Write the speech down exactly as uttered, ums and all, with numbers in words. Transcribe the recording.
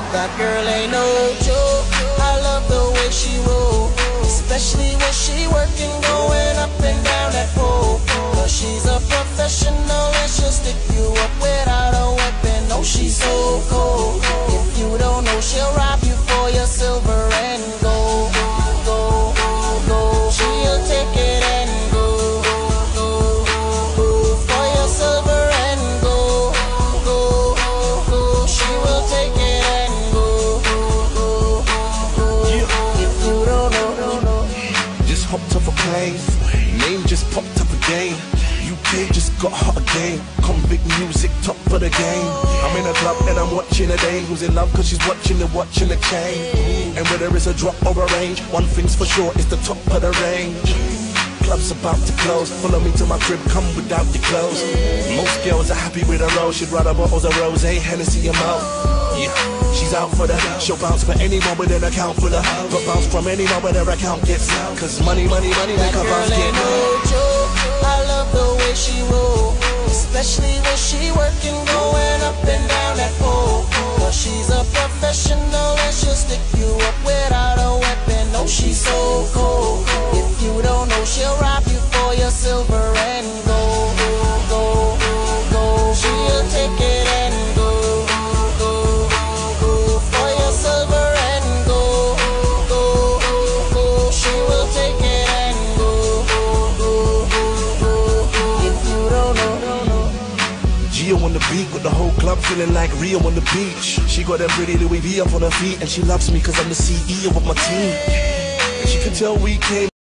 That girl ain't no joke. I love the way she roll, especially when she working, going up and down that pole. Cause she's a professional and she'll stick you up without a weapon. Oh, she's so cold. If you don't know, she'll rob you for your silver and gold. Go, go, she'll take it and go, go, go, for your silver and gold. Go, go, she will take it and go, go, go. If you don't know, just hopped off a plane, name just popped up again. U K just got hot again. Convict music, top of the game. I'm in a club and I'm watching a dame who's in love cause she's watching the watch in the chain. And whether it's a drop or a range, one thing's for sure, it's the top of the range. Club's about to close, follow me to my crib, come without your clothes. Most girls are happy with a rose, she'd rather bottles of rose, Hennessy and Mo. Yeah, she's out for the, she'll bounce for anyone with an account for the, but bounce from anyone with their account gets, cause money, money, money make her bounce get. No joke. I love the way she roll, especially when she working, going up and down that pole. Cause she's a professional and she'll stick you up without a weapon. Oh, she's so cold. If you don't know, she'll rob you for your silver and gold. Go, go, she'll take it and go, go, go, for your silver and gold. Go, go, she will take it and go, go, go, if you don't know. Gio on the beat with the whole club feeling like Rio on the beach. She got that pretty Louis V up on her feet and she loves me cause I'm the C E O of my team. And she can tell we came